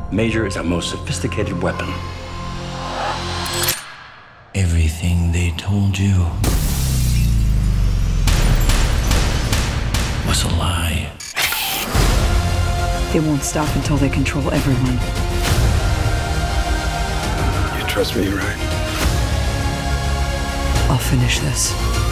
Major is our most sophisticated weapon. Everything they told you was a lie. They won't stop until they control everyone. You trust me, right? I'll finish this.